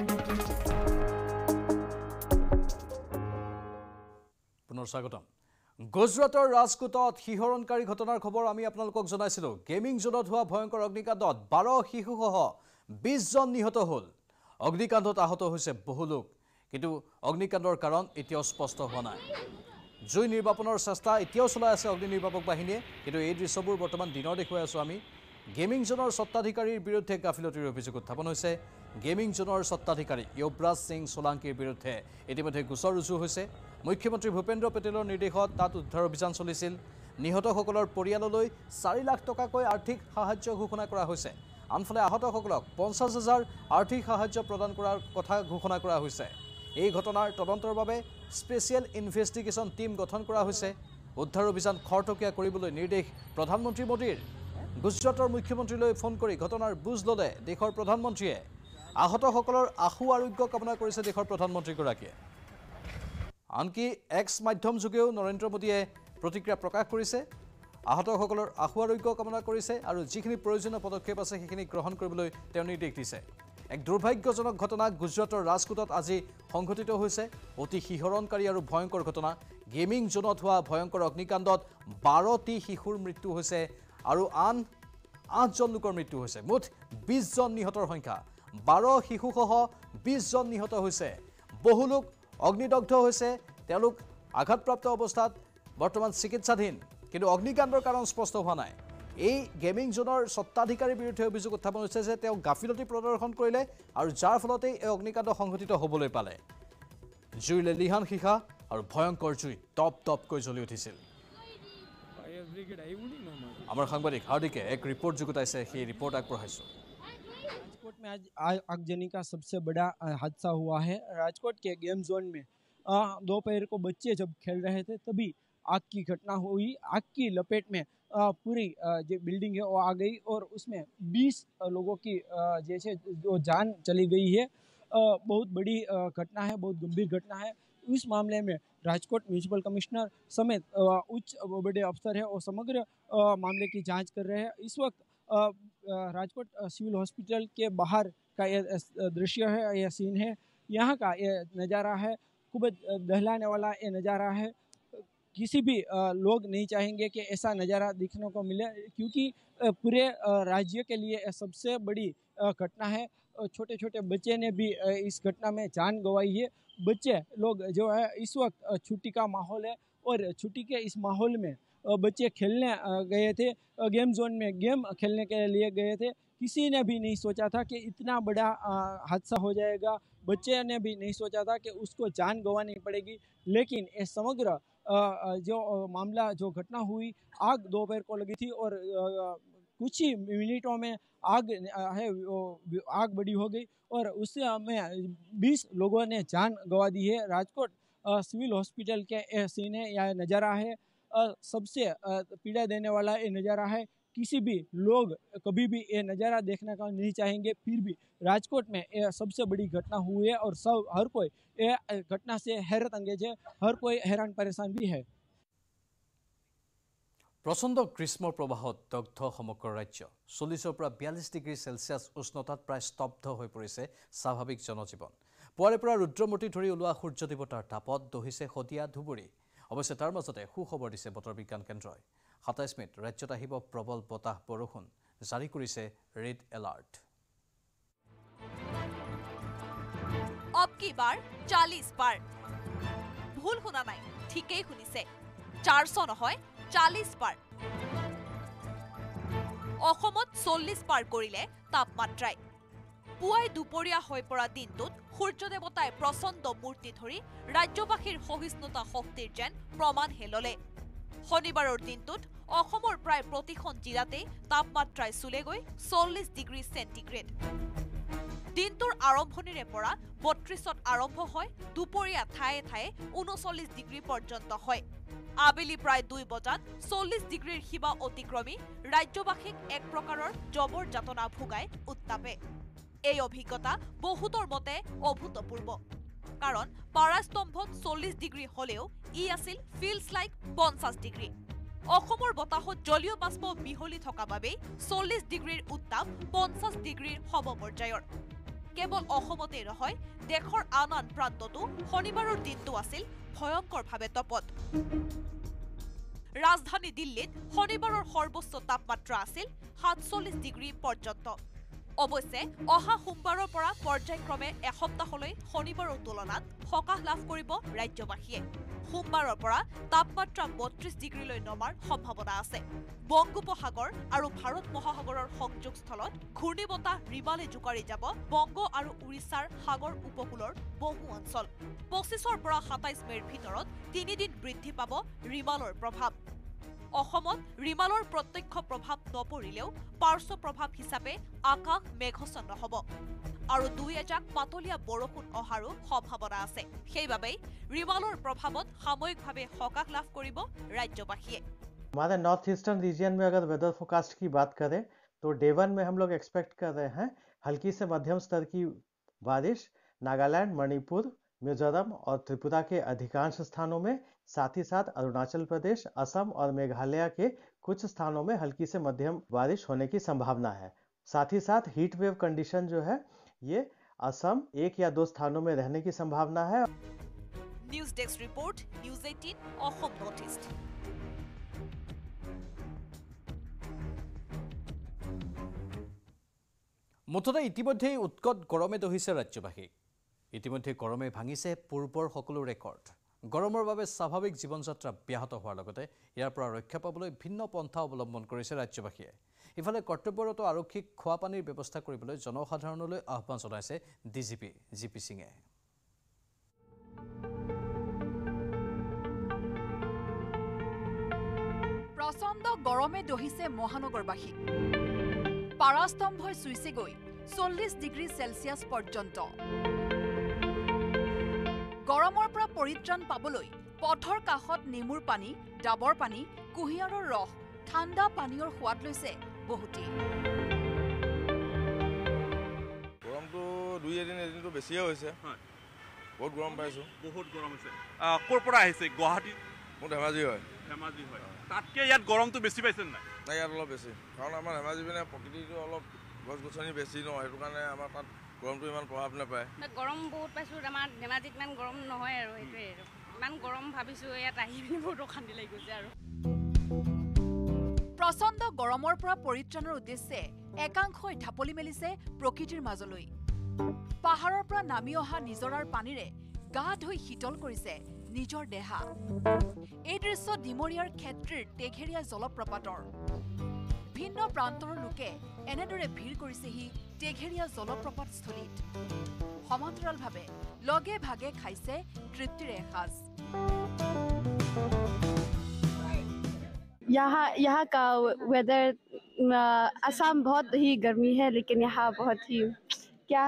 পুনৰ স্বাগতম গুজৰাটৰ ৰাজকোটত শিহৰণকাৰী ঘটনাৰ খবৰ আমি আপোনালোকক জনাইছিলোঁ। গেমিং জোনত হোৱা ভয়ংকৰ অগ্নিকাণ্ডত 12 শিশুসহ 20 জন নিহত হ'ল। অগ্নিকাণ্ডত আহত হৈছে বহু লোক, কিন্তু অগ্নিকাণ্ডৰ কাৰণ এতিয়াও স্পষ্ট হোৱা নাই। জুই নিৰ্বাপনৰ চেষ্টা এতিয়াও চলাই আছে অগ্নি নিৰ্বাপক বাহিনীয়ে, কিন্তু এই দৃশ্যবোৰ বৰ্তমান দিনৰ দেখুৱাই আছোঁ আমি। গেমিং জোনৰ স্বত্বাধিকাৰীৰ বিৰুদ্ধে গাফিলতিৰ অভিযোগ উত্থাপন হৈছে। গেমিং জোনৰ স্বত্বাধিকাৰী যুৱৰাজ সিং সোলাংকিৰ বিৰুদ্ধে ইতিমধ্যে গোচৰ ৰুজু হৈছে। মুখ্যমন্ত্ৰী ভূপেন্দ্ৰ পেটেলৰ নিৰ্দেশত তাত উদ্ধাৰ অভিযান চলিছিল। নিহতসকলৰ পৰিয়াললৈ 4 লাখ টকাকৈ আৰ্থিক সাহায্য ঘোষণা কৰা হৈছে। আনফালে আহতসকলক 50,000 আৰ্থিক সাহায্য প্ৰদান কৰাৰ কথা ঘোষণা কৰা হৈছে। এই ঘটনাৰ তদন্তৰ বাবে স্পেচিয়েল ইনভেষ্টিগেশ্যন টীম গঠন কৰা হৈছে। উদ্ধাৰ অভিযান খৰতকীয়া কৰিবলৈ নিৰ্দেশ প্ৰধানমন্ত্ৰী মোদীৰ। গুজৰাটৰ মুখ্যমন্ত্ৰীলৈ ফোন কৰি ঘটনাৰ বুজ ল'লে দেশৰ প্ৰধানমন্ত্ৰীয়ে। আহতসকলৰ আশু আৰোগ্য কামনা কৰিছে দেশৰ প্ৰধানমন্ত্ৰীগৰাকীয়ে। আনকি এক্স মাধ্যম যোগেও নৰেন্দ্ৰ মোদীয়ে প্ৰতিক্ৰিয়া প্ৰকাশ কৰিছে। আহতসকলৰ আশু আৰোগ্য কামনা কৰিছে আৰু যিখিনি প্ৰয়োজনীয় পদক্ষেপ আছে সেইখিনি গ্ৰহণ কৰিবলৈ তেওঁ নিৰ্দেশ দিছে। এক দুৰ্ভাগ্যজনক ঘটনা গুজৰাটৰ ৰাজকোটত আজি সংঘটিত হৈছে। অতি শিহৰণকাৰী আৰু ভয়ংকৰ ঘটনা। গেমিং জোনত হোৱা ভয়ংকৰ অগ্নিকাণ্ডত 12টি শিশুৰ মৃত্যু হৈছে আৰু আন 8 জন লোকৰ মৃত্যু হৈছে। মুঠ 20 জন নিহতৰ সংখ্যা। 12 শিশুসহ 20 জন নিহত হৈছে। বহু লোক অগ্নিদগ্ধ হৈছে। তেওঁলোক আঘাতপ্ৰাপ্ত অৱস্থাত বৰ্তমান চিকিৎসাধীন, কিন্তু অগ্নিকাণ্ডৰ কাৰণ স্পষ্ট হোৱা নাই। এই গেমিং জোনৰ স্বত্বাধিকাৰীৰ বিৰুদ্ধে অভিযোগ উত্থাপন হৈছে যে তেওঁ গাফিলতি প্ৰদৰ্শন কৰিলে আৰু যাৰ ফলতেই এই অগ্নিকাণ্ড সংঘটিত হ'বলৈ পালে। জুই লেলিহান শিখা আৰু ভয়ংকৰ জুই টপ টপকৈ জ্বলি উঠিছিল। আমাৰ সাংবাদিক হাৰ্দিকে এক ৰিপৰ্ট যুগুতাইছে, সেই ৰিপৰ্ট আগবঢ়াইছোঁ। राजकोट में आज आगजनी का सबसे बड़ा हादसा हुआ है। राजकोट के गेम जोन में दोपहर को बच्चे जब खेल रहे थे तभी आग की घटना हुई। आग की लपेट में पूरी जो बिल्डिंग है वो आ गई और उसमें 20 लोगों की जैसे जो जान चली गई है। बहुत बड़ी घटना है, बहुत गंभीर घटना है। इस मामले में राजकोट म्यूनिसिपल कमिश्नर समेत उच्च बड़े अफसर है और समग्र मामले की जांच कर रहे हैं। इस वक्त राजकोट सिविल हॉस्पिटल के बाहर का ये दृश्य है, यह सीन है। यहाँ का ये नज़ारा है, खूब दहलाने वाला ये नज़ारा है। किसी भी लोग नहीं चाहेंगे कि ऐसा नज़ारा दिखने को मिले, क्योंकि पूरे राज्य के लिए सबसे बड़ी घटना है। छोटे छोटे बच्चे ने भी इस घटना में जान गंवाई है। बच्चे लोग जो है इस वक्त छुट्टी का माहौल है और छुट्टी के इस माहौल में बच्चे खेलने गए थे। गेम जोन में गेम खेलने के लिए गए थे। किसी ने भी नहीं सोचा था कि इतना बड़ा हादसा हो जाएगा। बच्चे ने भी नहीं सोचा था कि उसको जान गंवानी पड़ेगी। लेकिन ये समग्र जो मामला जो घटना हुई, आग दोपहर को लगी थी और कुछ ही मिनटों में आग बड़ी हो गई और उससे हमें 20 लोगों ने जान गंवा दी है। राजकोट सिविल हॉस्पिटल के सीन है, यह नज़ारा है। सबसे पीड़ा देने वाला ये नज़ारा है। किसी भी लोग कभी भी ये नज़ारा देखने का नहीं चाहेंगे, फिर भी राजकोट में ये सबसे बड़ी घटना हुई है और हर कोई ये घटना से हैरत अंगेज है, हर कोई हैरान परेशान भी है। প্ৰচণ্ড গ্ৰীষ্মৰ প্ৰবাহত দগ্ধ সমগ্ৰ ৰাজ্য। 40ৰ পৰা 42 ডিগ্ৰী চেলছিয়াছ উষ্ণতাত প্ৰায় স্তব্ধ হৈ পৰিছে স্বাভাৱিক জনজীৱন। পুৱাৰে পৰা ৰুদ্ৰমূৰ্তি ধৰি ওলোৱা সূৰ্য দেৱতাৰ তাপত দহিছে শদিয়া ধুবুৰী। অৱশ্যে তাৰ মাজতে সুখবৰ দিছে বতৰ বিজ্ঞান কেন্দ্ৰই। 27 মে'ত ৰাজ্যত আহিব প্ৰবল বতাহ বৰষুণ, জাৰি কৰিছে ৰেড এলাৰ্ট। अब की बार 40 पार। भूल শুনা নাই, ঠিকেই শুনিছে। 400 নহয় 40 পাৰ। অসমত 40 পাৰ কৰিলে তাপমাত্ৰাই। পুৱাই দুপৰীয়া হৈ পৰা দিনটোত সূৰ্য দেৱতাই প্ৰচণ্ড মূৰ্তি ধৰি ৰাজ্যবাসীৰ সহিষ্ণুতা শক্তিৰ যেন প্ৰমাণ হেললে। শনিবাৰৰ দিনটোত অসমৰ প্ৰায় প্ৰতিখন জিলাতে তাপমাত্ৰাই চুলেগৈ 40 ডিগ্ৰী চেণ্টিগ্ৰেড। দিনটোৰ আৰম্ভণিৰে পৰা 32ত আৰম্ভ হয়, দুপৰীয়া ঠায়ে ঠায়ে 39 ডিগ্ৰী পৰ্যন্ত হয়। আবেলি প্ৰায় 2 বজাত 40 ডিগ্ৰীৰ সীমা অতিক্ৰমি ৰাজ্যবাসীক এক প্ৰকাৰৰ জবৰ যাতনা ভোগাই উত্তাপে। এই অভিজ্ঞতা বহুতৰ মতে অভূতপূৰ্ব, কাৰণ পাৰাস্তম্ভত 40 ডিগ্ৰী হলেও ই আছিল ফিলছ লাইক 50 ডিগ্ৰী। অসমৰ বতাহত জলীয় বাষ্প মিহলি থকা বাবেই 40 ডিগ্ৰীৰ উত্তাপ 50 ডিগ্ৰীৰ সমপৰ্যায়ৰ। কেৱল অসমতেই নহয়, দেশৰ আন আন প্ৰান্ততো শনিবাৰৰ দিনটো আছিল ভয়ংকৰভাৱে তপত। ৰাজধানী দিল্লীত শনিবাৰৰ সৰ্বোচ্চ তাপমাত্ৰা আছিল 47 ডিগ্ৰী পৰ্যন্ত। অৱশ্যে অহা সোমবাৰৰ পৰা পৰ্যায়ক্ৰমে এসপ্তাহলৈ শনিবাৰৰ তুলনাত সকাহ লাভ কৰিব ৰাজ্যবাসীয়ে। সোমবাৰৰ পৰা তাপমাত্ৰা 32 ডিগ্ৰীলৈ নমাৰ সম্ভাৱনা আছে। বংগোপসাগৰ আৰু ভাৰত মহাসাগৰৰ সংযোগস্থলত ঘূৰ্ণীবতাহ ৰিমালে জোকাৰি যাব বংগ আৰু উৰিষ্যাৰ সাগৰ উপকূলৰ বহু অঞ্চল। 25ৰ পৰা 27 মেৰ ভিতৰত 3 দিন বৃদ্ধি পাব ৰিমালৰ প্ৰভাৱ। অসমত ৰিমালৰ প্ৰত্যক্ষ প্ৰভাৱ নপৰিলেও পাৰ্শ্ব প্ৰভাৱ হিচাপে আকাশ মেঘাচ্ছন্ন হ'ব আৰু 2-এজাক পাতলীয়া বৰষুণ অহাৰো সম্ভাৱনা আছে। সেইবাবেই ৰিমালৰ প্ৰভাৱত সাময়িকভাৱে সকাহ লাভ কৰিব ৰাজ্যবাসীয়ে। हमारे नॉर्थ ईस्टर्न रीजन में अगर वेदर फोरकास्ट की बात करें तो डे 1 में हम लोग एक्सपेक्ट कर रहे हैं हल्की से मध्यम स्तर की बारिश नागालैंड, मणिपुर, मिजोरम और त्रिपुरा के अधिकांश स्थानों में, साथ ही साथ अरुणाचल प्रदेश, असम और मेघालय के कुछ स्थानों में हल्की से मध्यम बारिश होने की संभावना है। साथ ही साथ हीट वेव कंडीशन जो है ये असम 1 या 2 स्थानों में रहने की संभावना है। News desk report, news 18 Assam North East. মুঠতে ইতিমধ্যেই উৎকট গৰমে দহিছে ৰাজ্যবাসীক। ইতিমধ্যে গৰমে ভাঙিছে পূৰ্বৰ সকলো ৰেকৰ্ড। গৰমৰ বাবে স্বাভাৱিক জীৱনযাত্ৰা ব্যাহত হোৱাৰ লগতে ইয়াৰ পৰা ৰক্ষা পাবলৈ ভিন্ন পন্থা অৱলম্বন কৰিছে ৰাজ্যবাসীয়ে। ইফালে কৰ্তব্যৰত আৰক্ষীক খোৱা পানীৰ ব্যৱস্থা কৰিবলৈ জনসাধাৰণলৈ আহ্বান জনাইছে ডিজিপি জিপি সিঙে। প্ৰচণ্ড গৰমে দহিছে মহানগৰবাসী। পাৰাস্তম্ভই চুইছে গৈ 40 ডিগ্ৰী চেলছিয়াছ পৰ্যন্ত। গৰমৰ পৰা পৰিত্ৰাণ পাবলৈ পথৰ কাষত নেমুৰ পানী, ডাবৰ পানী, কুঁহিয়াৰৰ ৰস, ঠাণ্ডা পানীয়ৰ সোৱাদ লৈছে বহুতে। গৰমটো 2-এদিনটো বেছিয়ে হৈছে। বহুত গৰম পাইছোঁ। বহুত গৰম হৈছে। ক'ৰ পৰা আহিছে? গুৱাহাটী? মোৰ ধেমাজি হয়। ধেমাজি হয়। তাতকৈ ইয়াত গৰমটো বেছি পাইছে নাই? নাই, ইয়াত অলপ বেছি। কাৰণ আমাৰ ধেমাজি পিনে প্ৰকৃতিটো অলপ গছ গছনি বেছি ন, সেইটো কাৰণে আমাৰ তাত গৰমটো ইমান প্ৰভাৱ নাপায়। গৰম বহুত পাইছোঁ। আমাৰ ধেমাজিত ইমান গৰম নহয় আৰু সেইটোৱে আৰু ইমান গৰম ভাবিছোঁ ইয়াত আহি পিনি বহুত অশান্তি লাগি গৈছে আৰু। প্ৰচণ্ড গৰমৰ পৰা পৰিত্ৰাণৰ উদ্দেশ্যে একাংশই ঢাপলি মেলিছে প্ৰকৃতিৰ মাজলৈ। পাহাৰৰ পৰা নামি অহা নিজৰাৰ পানীৰে গা ধুই শীতল কৰিছে নিজৰ দেহা। এই দৃশ্য ডিমৰীয়াৰ ক্ষেত্ৰীৰ টেঘেৰীয়া জলপ্ৰপাতৰ। ভিন্ন প্ৰান্তৰ লোকে এনেদৰে ভিৰ কৰিছেহি টেঘেৰীয়া জলপ্ৰপাতস্থলীত। সমান্তৰালভাৱে লগে ভাগে খাইছে তৃপ্তিৰে এসাঁজ। यहाँ का वेदर असम बहुत ही गर्मी है, लेकिन यहाँ बहुत ही क्या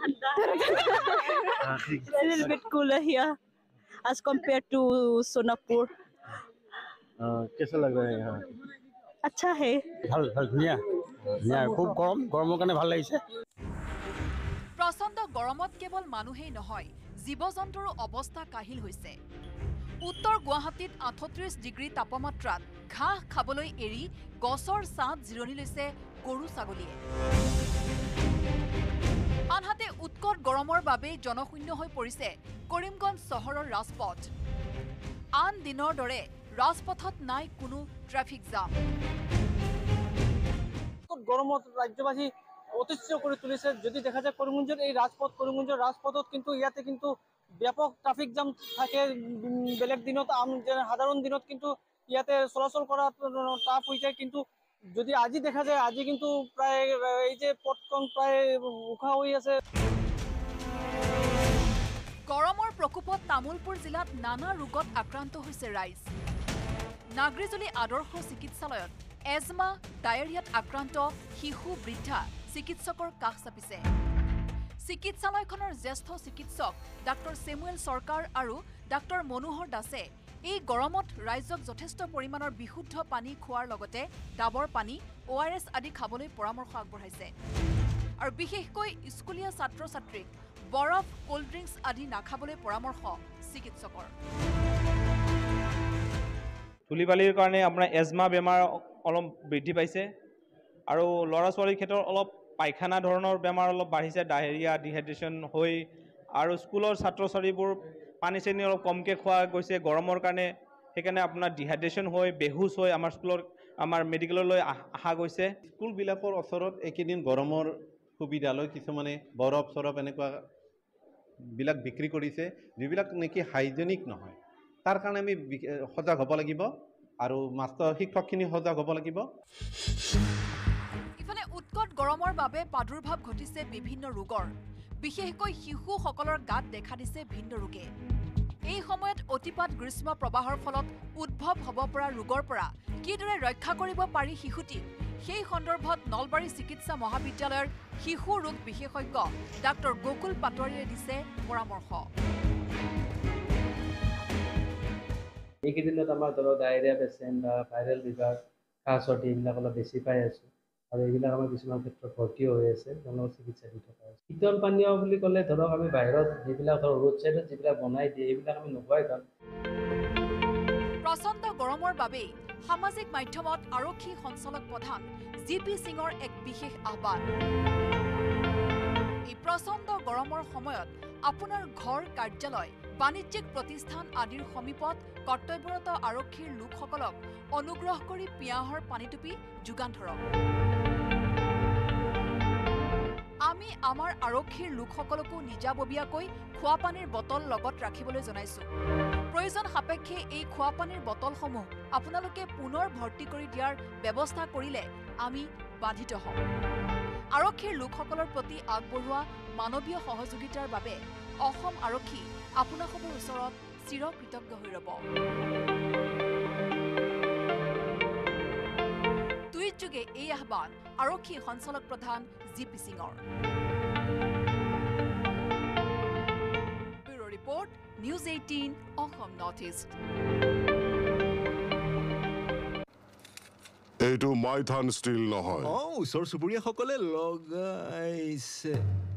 little bit cooler here as compared to Sonapur. कैसा लग रहा है यहाँ? अच्छा है। ভাল ধুনীয়া খুব গৰম, গৰমৰ কাৰণে ভাল লাগিছে। প্ৰচণ্ড গৰমত কেৱল মানুহেই নহয়, জীৱ জন্তুৰো অৱস্থা কাহিল হৈছে। উত্তৰ গুৱাহাটীত 38 ডিগ্ৰী তাপমাত্ৰাত ঘাঁহ খাবলৈ এৰি গছৰ ছাঁত জিৰণি লৈছে গৰু ছাগলীয়ে। আনহাতে উৎকট গৰমৰ বাবে জনশূন্য হৈ পৰিছে কৰিমগঞ্জ চহৰৰ ৰাজপথ। আন দিনৰ দৰে ৰাজপথত নাই কোনো ট্ৰেফিক জাম। গরমত রাজ্যবাসী অতিষ্ঠ করে তুলেছে। যদি দেখা যায় করিমগঞ্জের এই করিমগঞ্জের রাজপথত কিন্তু ইয়াতে কিন্তু ব্যাপক ট্রাফিক জাম থাকে। বেলেগ দিনত সাধারণ দিনত কিন্তু ইয়াতে চলাচল করা টাফ হয়ে যায়, কিন্তু যদি আজি দেখা যায় আজি কিন্তু প্রায় এই যে পথখন প্রায় উখা হয়ে আছে। গৰমৰ প্ৰকোপত তামুলপুৰ জিলাত নানা ৰোগত আক্ৰান্ত হৈছে ৰাইজ। নাগৰিজুলি আদৰ্শ চিকিৎসালয়ত এজমা, ডায়েৰিয়াত আক্ৰান্ত শিশু বৃদ্ধা চিকিৎসকৰ কাষ চাপিছে। চিকিৎসালয়খনৰ জ্যেষ্ঠ চিকিৎসক ডাক্তৰ চেমুৱেল চৰকাৰ আৰু ডাক্তৰ মনোহৰ দাসে এই গৰমত ৰাইজক যথেষ্ট পৰিমাণৰ বিশুদ্ধ পানী খোৱাৰ লগতে ডাবৰ পানী, ORS আদি খাবলৈ পৰামৰ্শ আগবঢ়াইছে। আৰু বিশেষকৈ স্কুলীয়া ছাত্ৰ ছাত্ৰীক বৰফ, কোল্ড ড্ৰিংকছ আদি নাখাবলৈ পৰামৰ্শ চিকিৎসকৰ। ধূলি বালিৰ কাৰণে আপোনাৰ এজমা বেমাৰ অলপ বৃদ্ধি পাইছে আৰু ল'ৰা ছোৱালীৰ ক্ষেত্ৰত অলপ পায়খানা ধৰণৰ বেমাৰ অলপ বাঢ়িছে, ডায়েৰিয়া, ডিহাইড্ৰেশ্যন হৈ। আৰু স্কুলৰ ছাত্ৰ ছাত্ৰীবোৰ পানী চানী অলপ কমকৈ খোৱা গৈছে গৰমৰ কাৰণে, সেইকাৰণে আপোনাৰ ডিহাইড্ৰেশ্যন হৈ বেহুচ হৈ আমাৰ মেডিকেললৈ অহা গৈছে। স্কুলবিলাকৰ ওচৰত এইকেইদিন গৰমৰ সুবিধা লৈ কিছুমানে বৰফ চৰফ এনেকুৱা বিলাক বিক্ৰী কৰিছে যিবিলাক নেকি হাইজেনিক নহয়। তাৰ কাৰণে আমি সজাগ হ'ব লাগিব আৰু মাষ্টৰ শিক্ষকখিনি সজাগ হ'ব লাগিব। ইফালে উৎকট গৰমৰ বাবে প্ৰাদুৰ্ভাৱ ঘটিছে বিভিন্ন ৰোগৰ, বিশেষকৈ শিশুসকলৰ গাত দেখা দিছে ভিন্ন ৰোগে। এই সময়ত অতিপাত গ্ৰীষ্ম প্ৰবাহৰ ফলত উদ্ভৱ হ'ব পৰা ৰোগৰ পৰা কিদৰে ৰক্ষা কৰিব পাৰি শিশুটিক, সেই সন্দৰ্ভত নলবাৰী চিকিৎসা মহাবিদ্যালয়ৰ শিশু ৰোগ বিশেষজ্ঞ ডাক্তৰ গকুল পাটোৱাৰীয়ে দিছে পৰামৰ্শ। এইকেইদিনত আমাৰ ধৰক ডায়েৰিয়া পেচেণ্ট বা ভাইৰেল ফিভাৰ, কাহ চৰ্দি এইবিলাক অলপ বেছি পাই আছোঁ আৰু এইবিলাক আমাৰ কিছুমান ক্ষেত্ৰত ভৰ্তিও হৈ আছে, তেওঁলোকক চিকিৎসা দি থকা হৈছে। শীতল পানীয় বুলি ক'লে ধৰক আমি বাহিৰত যিবিলাক ধৰক ৰোড চাইডত যিবিলাক বনাই দিয়ে এইবিলাক আমি নোখোৱাই ভাল। প্ৰচণ্ড গৰমৰ বাবেই সামাজিক মাধ্যমত আৰক্ষী সঞ্চালক প্ৰধান GP সিঙৰ এক বিশেষ আহ্বান। এই প্ৰচণ্ড গৰমৰ সময়ত আপোনাৰ ঘৰ, কাৰ্যালয়, বাণিজ্যিক প্ৰতিষ্ঠান আদিৰ সমীপত কৰ্তব্যৰত আৰক্ষীৰ লোকসকলক অনুগ্ৰহ কৰি পিয়াহৰ পানীটুপি যোগান ধৰক। আমি আমাৰ আৰক্ষীৰ লোকসকলকো নিজাববীয়াকৈ খোৱাপানীৰ বটল লগত ৰাখিবলৈ জনাইছো। প্ৰয়োজন সাপেক্ষে এই খোৱাপানীৰ বটলসমূহ আপোনালোকে পুনৰ ভৰ্তি কৰি দিয়াৰ ব্যৱস্থা কৰিলে আমি বাধিত হ'ম। আৰক্ষীৰ লোকসকলৰ প্ৰতি আগবঢ়োৱা মানৱীয় সহযোগিতাৰ বাবে অসম আৰক্ষী আপোনালোকৰ ওচৰত চিৰকৃতজ্ঞ হৈ ৰ'ব। টুইটযোগে এই আহ্বান আৰক্ষী সঞ্চালক প্ৰধান GP সিঙৰ। Bureau report, news 18 Assam North East. এইটো মাইথান ষ্টীল নহয়। ওচৰ চুবুৰীয়াসকলে লগাইছে।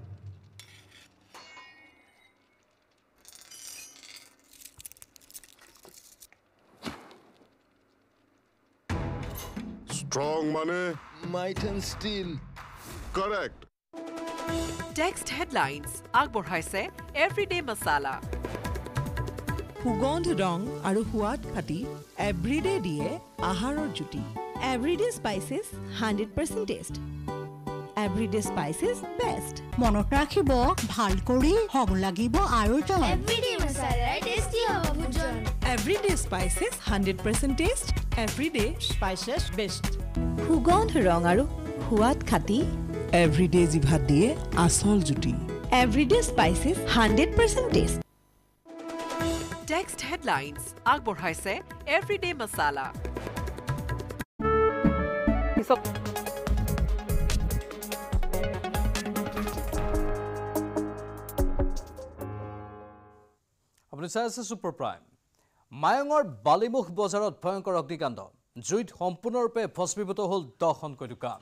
Strong মানে Maithan steel. Correct. Text headlines আগবঢ়াইছে এভৰিডে মছালা। সুগন্ধ ৰং আৰু সোৱাদ খাটি এভৰিডে দিয়ে আহাৰৰ জুতি। Everyday spices 100% taste. Everyday spices best. মনত ৰাখিব ভাল কৰি হ'ব লাগিব আয়োজন। এভৰিডে মছালাৰ টেষ্টি হ'ব ভোজন। Everyday spices 100% taste. Everyday spices best. সুগন্ধ ৰং আৰু সোৱাদ খাটি এভৰিডে জিভাত দিয়ে আচল জুতি। Everyday spices 100% taste. Text headlines আগবঢ়াইছে এভৰিডে মছালা। আপুনি চাই আছে ছুপাৰ প্ৰাইম। মায়ঙৰ বালিমুখ বজাৰত ভয়ংকৰ অগ্নিকাণ্ড, জুইত সম্পূৰ্ণৰূপে ভস্মীভূত হ'ল 10খনকৈ দোকান।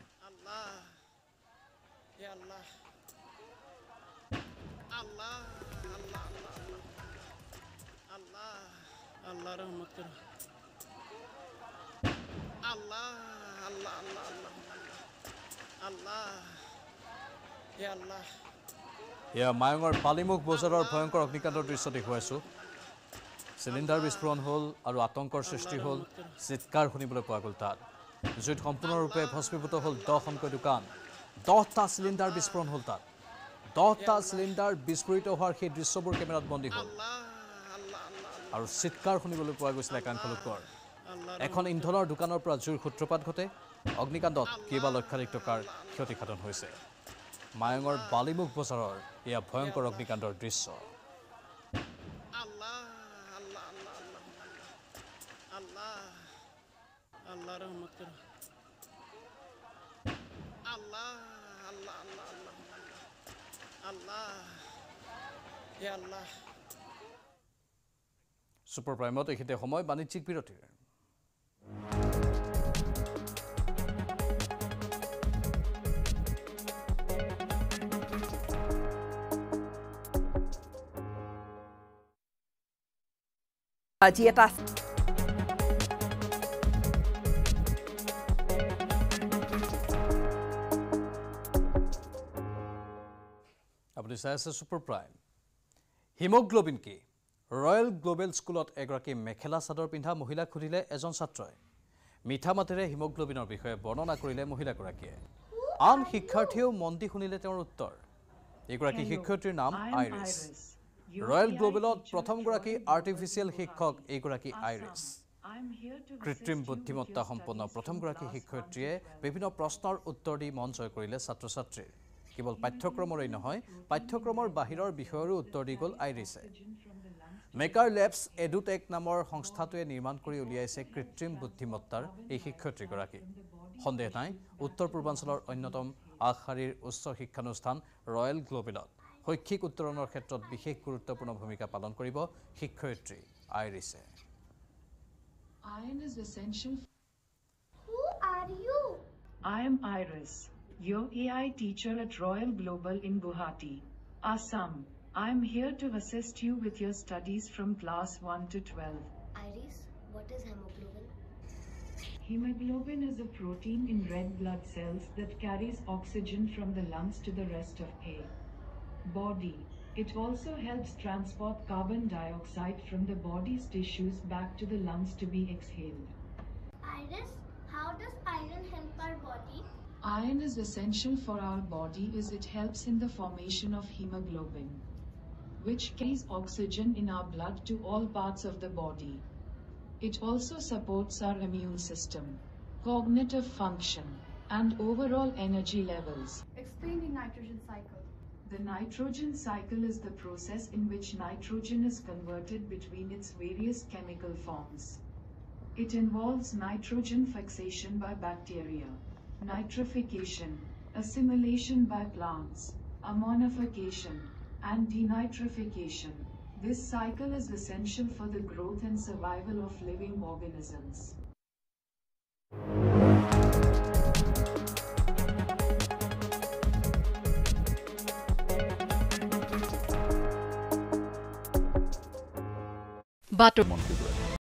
আল্লাহ রহমত করো। আল্লাহ আল্লাহ আল্লাহ আল্লাহ আল্লাহ হে আল্লাহ। এয়া মায়ঙৰ বালিমুখ বজাৰৰ ভয়ংকৰ অগ্নিকাণ্ডৰ দৃশ্য দেখুৱাইছোঁ। চিলিণ্ডাৰ বিস্ফোৰণ হ'ল আৰু আতংকৰ সৃষ্টি হ'ল, চিৎকাৰ শুনিবলৈ পোৱা গ'ল তাত। জুইত সম্পূৰ্ণৰূপে ভস্মীভূত হ'ল 10খনকৈ দোকান। 10টা চিলিণ্ডাৰ বিস্ফোৰণ হ'ল তাত। 10টা চিলিণ্ডাৰ বিস্ফোৰিত হোৱাৰ সেই দৃশ্যবোৰ কেমেৰাত বন্দী হ'ল আৰু চিৎকাৰ শুনিবলৈ পোৱা গৈছিল একাংশ লোকৰ। এখন ইন্ধনৰ দোকানৰ পৰা জুইৰ সূত্ৰপাত ঘটে। অগ্নিকাণ্ডত কেইবা লক্ষাধিক টকাৰ ক্ষতিসাধন হৈছে। মায়ঙৰ বালিমুখ বজাৰৰ এয়া ভয়ংকৰ অগ্নিকাণ্ডৰ দৃশ্য। আল্লাহ রহমত করো। আল্লাহ আল্লাহ আল্লাহ আল্লাহ আল্লাহ হে আল্লাহ। ছুপাৰ প্ৰাইমত এইখিনিতে সময় বাণিজ্যিক বিৰতিৰ। আজি এটা আপুনি চাই আছে ছুপাৰ প্ৰাইম। হিমোগ্লোবিন কি? ৰয়েল গ্লোবেল স্কুলত এগৰাকী মেখেলা চাদৰ পিন্ধা মহিলাক সুধিলে এজন ছাত্ৰই মিঠা মাতেৰে হিমোগ্লোবিনৰ বিষয়ে বৰ্ণনা কৰিলে মহিলাগৰাকীয়ে আন শিক্ষাৰ্থীয়েও মন দি শুনিলে তেওঁৰ উত্তৰ এগৰাকী শিক্ষয়িত্ৰীৰ নাম আইৰিছ ৰয়েল গ্লোবেলত প্ৰথমগৰাকী আৰ্টিফিচিয়েল শিক্ষক এগৰাকী আইৰিছ কৃত্ৰিম বুদ্ধিমত্তা সম্পন্ন প্ৰথমগৰাকী শিক্ষয়িত্ৰীয়ে বিভিন্ন প্ৰশ্নৰ উত্তৰ দি মন জয় কৰিলে ছাত্ৰ ছাত্ৰীৰ কেৱল পাঠ্যক্ৰমৰেই নহয় পাঠ্যক্ৰমৰ বাহিৰৰ বিষয়ৰো উত্তৰ দি গ'ল আইৰিছে মেকাৰ লেবছ এডুটেক নামৰ সংস্থাটোৱে নিৰ্মাণ কৰি উলিয়াইছে কৃত্ৰিম বুদ্ধিমত্তাৰ এই শিক্ষয়িত্ৰীগৰাকী সন্দেহ নাই উত্তৰ পূৰ্বাঞ্চলৰ অন্যতম আগশাৰীৰ উচ্চ শিক্ষানুষ্ঠান ৰয়েল গ্লোবেলত শৈক্ষিক উত্তৰণৰ ক্ষেত্ৰত বিশেষ গুৰুত্বপূৰ্ণ ভূমিকা পালন কৰিব শিক্ষয়িত্ৰী আইৰিছে Iron is essential. Who are you? I am Iris, your AI teacher at Royal Global in Guwahati, Assam. I am here to assist you with your studies from class 1 to 12. Iris, what is hemoglobin? Hemoglobin is a protein in red blood cells that carries oxygen from the lungs to the rest of the body. It also helps transport carbon dioxide from the body's tissues back to the lungs to be exhaled. Iris, how does iron help our body? Iron is essential for our body as it helps in the formation of hemoglobin, which carries oxygen in our blood to all parts of the body. It also supports our immune system, cognitive function, and overall energy levels. Explain the nitrogen cycle. The nitrogen cycle is the process in which nitrogen is converted between its various chemical forms. It involves nitrogen fixation by bacteria, nitrification, assimilation by plants, ammonification, and denitrification. This cycle is essential for the growth and survival of living organisms. বাতৰি